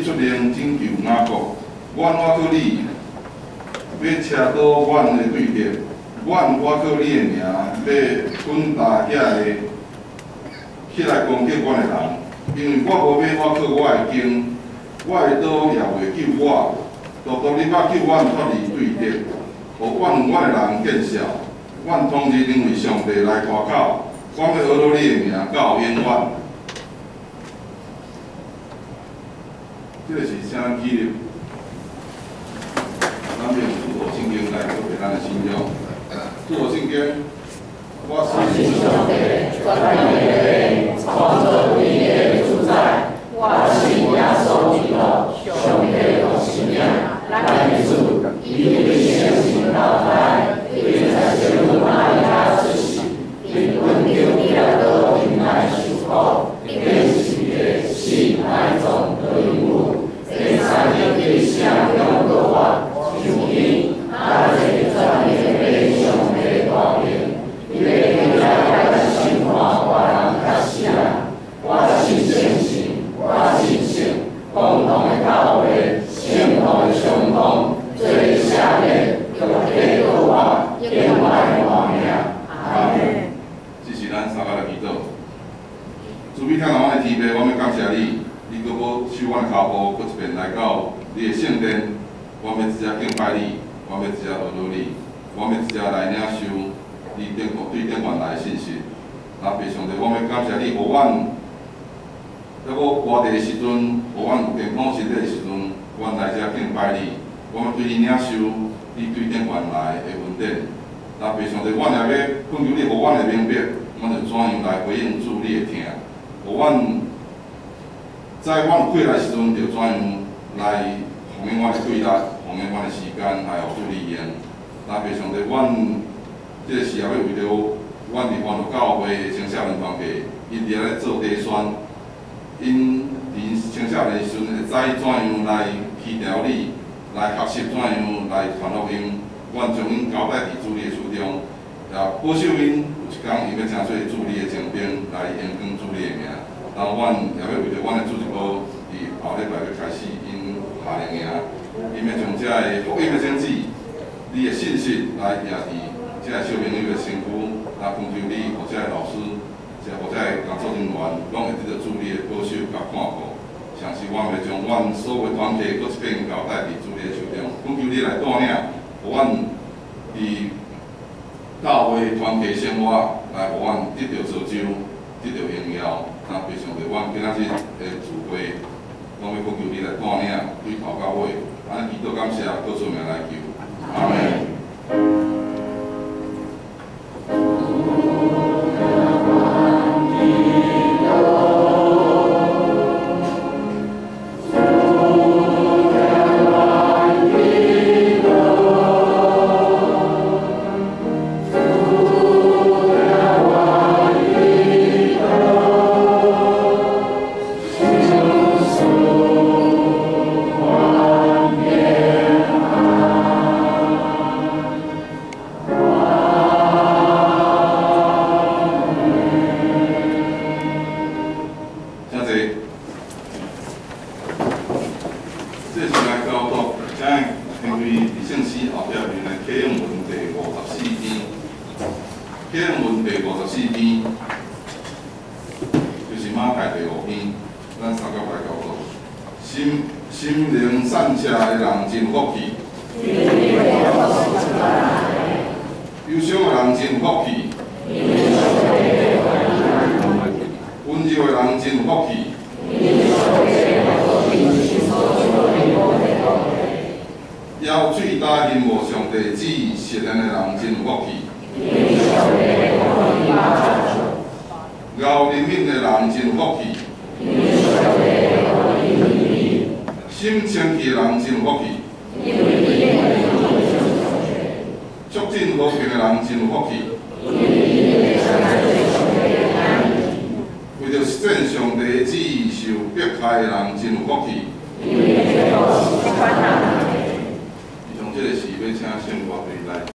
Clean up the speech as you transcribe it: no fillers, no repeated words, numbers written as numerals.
出令拯救雅各，我靠你，要车倒阮的对立，我靠你的名，要滚打遐个起来攻击阮的人，因为我无要靠我的经，我的刀也袂救我，独独你捌救阮脱离对立，互阮的人见笑，阮当日因为上帝来夸口，阮要学到你的名到永远。 这个是啥纪律？咱用自我圣经来作为咱的信仰。自我圣经，我是上帝创造的，创造唯一的主宰。我是耶稣基督，上帝的信仰，咱的主，伊对圣经交代，对在圣经内遐实施，并稳定你来到平安受苦，并是的信爱中的领悟。 三年的向中的话，如今他在专业的上的大名，因为大家的情况我人较实啊，我信相信，我信信，共同的教会，相同的相通，最下面就给我我永远的王名，阿门。这是咱三个的祈祷。主必听我的天父，我们感谢你。 你搁要手阮脚步，搁一遍来到你的圣殿，我要直接敬拜你，我要直接学到你，我要直接来领受你对顶原来的信息。那非常的，我要感谢你，互阮在我活地的时阵，互阮有健康身体的时阵，阮来遮敬拜你，我要对你领受你对顶原来的恩典。那非常的，阮也要恳求你，互阮会明白，阮就怎样来回应主你的听，互阮。 在阮有过来时阵，就怎样来奉献阮的对力，奉献阮的时间，还有助力用。那非常的，阮这个事业要为着阮伫欢乐教会的青少年团体，因伫咧做地选，因伫青少年时阵会知怎样来去调理，来学习怎样来传福音。阮将因交代伫主理的手中，也保守因有一天伊要请做主理的精兵来延光主理的名。 然后，阮也要为着阮的主席部，伫后礼拜要开始因下令营，因要将这个福音的种子，你的信息来也伫这个小朋友的身躯，来恳求你，或者老师，或者工作人员，拢会得到主你的保守甲看顾。像是阮要将阮所有团体搁一遍交代伫主你的手中，恳求你来带领，互阮伫教会团体生活，来互阮得到造就，得到荣耀。 那非常的，阮今仔日的聚会，拢要恳求你来带领，对头到尾，安尼祈祷感谢，各出名来求，阿门。 心灵善车的人真福气，忧伤的人真福气，温柔的人真福气，要嘴答应无上帝旨意实现的人真福气，熬灵敏的人真福气。 心清气的人真福气，促进和平的人真福气，为着实践上帝旨意受迫害的人真福气。以上这个是要请圣乐队来。